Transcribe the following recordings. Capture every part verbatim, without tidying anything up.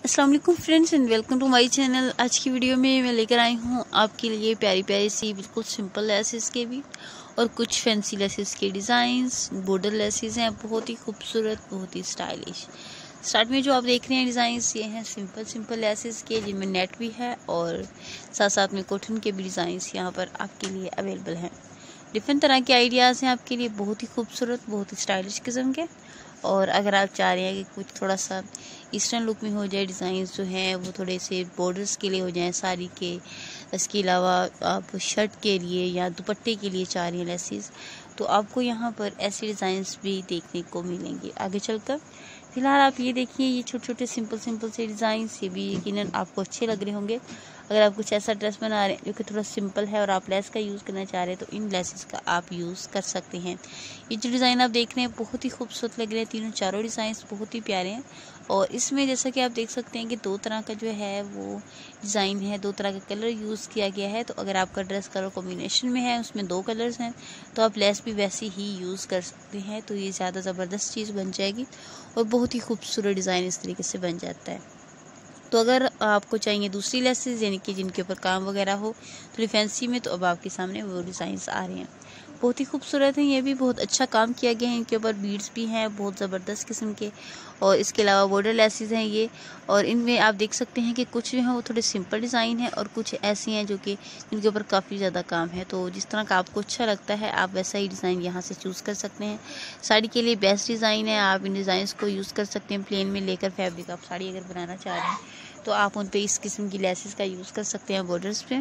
अस्सलाम वालेकुम friends and welcome to my channel. आज की वीडियो में मैं लेकर आई हूँ आपके लिए प्यारी प्यारी सी बिल्कुल सिंपल लेसेस के भी और कुछ फैंसी लेसेस के डिज़ाइंस। बॉर्डर लेसेस हैं, बहुत ही खूबसूरत, बहुत ही स्टाइलिश। स्टार्ट में जो आप देख रहे हैं डिज़ाइंस, ये हैं सिंपल सिंपल लेसेस के, जिनमें नेट भी है और साथ साथ में कॉटन के भी डिज़ाइंस यहाँ पर आपके लिए अवेलेबल हैं। डिफरेंट तरह के आइडियाज़ हैं आपके लिए, बहुत ही खूबसूरत, बहुत ही स्टाइलिश किस्म के। और अगर आप चाह रहे हैं कि कुछ थोड़ा सा ईस्टर्न लुक में हो जाए, डिज़ाइंस जो हैं वो थोड़े से बॉर्डर्स के लिए हो जाएं साड़ी के, इसके अलावा आप शर्ट के लिए या दुपट्टे के लिए चाह रहे हैं लेसेस, तो आपको यहाँ पर ऐसे डिज़ाइंस भी देखने को मिलेंगे आगे चलकर। फिलहाल आप ये देखिए, ये छोटे छोटे सिंपल सिंपल से डिज़ाइंस, ये भी यकीनन आपको अच्छे लग रहे होंगे। अगर आप कुछ ऐसा ड्रेस बना रहे हैं जो कि थोड़ा सिंपल है और आप लेस का यूज़ करना चाह रहे हैं, तो इन लेसेस का आप यूज़ कर सकते हैं। ये जो डिज़ाइन आप देख रहे हैं बहुत ही खूबसूरत लग रहे हैं, तीनों चारों डिज़ाइंस बहुत ही प्यारे हैं। और इसमें जैसा कि आप देख सकते हैं कि दो तरह का जो है वो डिज़ाइन है, दो तरह का कलर यूज़ किया गया है। तो अगर आपका ड्रेस कलर कॉम्बिनेशन में है, उसमें दो कलर्स हैं, तो आप लेस भी वैसे ही यूज़ कर सकते हैं। तो ये ज़्यादा ज़बरदस्त चीज़ बन जाएगी और बहुत ही खूबसूरत डिज़ाइन इस तरीके से बन जाता है। तो अगर आपको चाहिए दूसरी लेसेस, यानी कि जिनके ऊपर काम वगैरह हो थोड़ी फैंसी में, तो अब आपके सामने वो डिज़ाइंस आ रहे हैं, बहुत ही खूबसूरत हैं। ये भी बहुत अच्छा काम किया गया है, इनके ऊपर बीड्स भी हैं बहुत ज़बरदस्त किस्म के, और इसके अलावा बॉर्डर लेसेस हैं ये। और इनमें आप देख सकते हैं कि कुछ जो हैं वो थोड़े सिंपल डिज़ाइन है और कुछ ऐसी हैं जो कि जिनके ऊपर काफ़ी ज़्यादा काम है। तो जिस तरह का आपको अच्छा लगता है आप वैसा ही डिज़ाइन यहाँ से चूज़ कर सकते हैं। साड़ी के लिए बेस्ट डिज़ाइन है, आप इन डिज़ाइंस को यूज़ कर सकते हैं। प्लेन में लेकर फैब्रिक आप साड़ी अगर बनाना चाह रहे हैं तो आप उन पे इस किस्म की लेसेस का यूज़ कर सकते हैं बॉर्डर्स पे।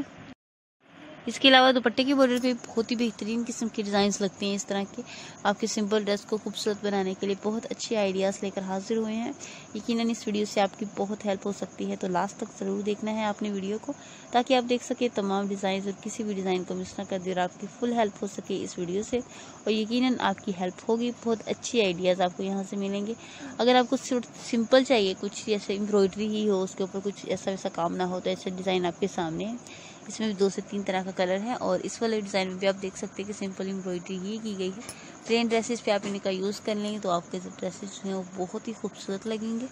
इसके अलावा दुपट्टे के बॉर्डर पे बहुत ही बेहतरीन किस्म के डिज़ाइंस लगते हैं इस तरह के। आपके सिंपल ड्रेस को खूबसूरत बनाने के लिए बहुत अच्छे आइडियाज़ लेकर हाजिर हुए हैं। यकीनन इस वीडियो से आपकी बहुत हेल्प हो सकती है, तो लास्ट तक ज़रूर देखना है आपने वीडियो को, ताकि आप देख सके तमाम डिज़ाइन और किसी भी डिज़ाइन को मिस ना कर दे और आपकी फुल हेल्प हो सके इस वीडियो से। और यकीनन आपकी हेल्प होगी, बहुत अच्छी आइडियाज़ आपको यहाँ से मिलेंगे। अगर आपको सिंपल चाहिए, कुछ जैसे एम्ब्रॉयडरी ही हो, उसके ऊपर कुछ ऐसा वैसा काम ना हो, तो ऐसा डिज़ाइन आपके सामने है। इसमें भी दो से तीन तरह का कलर है और इस वाले डिज़ाइन में भी आप देख सकते हैं कि सिंपल एम्ब्रॉयडरी ही की गई है। प्लेन ड्रेसेस पे आप इनका यूज़ कर लेंगे तो आपके जो ड्रेसेस हैं वो बहुत ही खूबसूरत लगेंगे।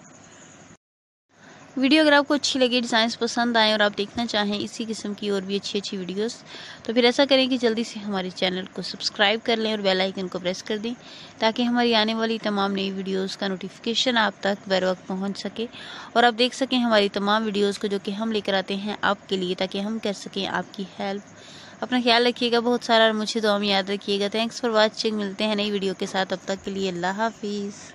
वीडियो अगर आपको अच्छी लगे, डिज़ाइंस पसंद आए और आप देखना चाहें इसी किस्म की और भी अच्छी अच्छी वीडियोस, तो फिर ऐसा करें कि जल्दी से हमारे चैनल को सब्सक्राइब कर लें और बेल आइकन को प्रेस कर दें, ताकि हमारी आने वाली तमाम नई वीडियोस का नोटिफिकेशन आप तक बर वक्त पहुँच सके और आप देख सकें हमारी तमाम वीडियोज़ को जो कि हम लेकर आते हैं आपके लिए, ताकि हम कर सकें आपकी हेल्प। अपना ख्याल रखिएगा बहुत सारा और मुझे दुआ में याद रखिएगा। Thanks for watching. मिलते हैं नई वीडियो के साथ, तब तक के लिए अल्लाह हाफिज़।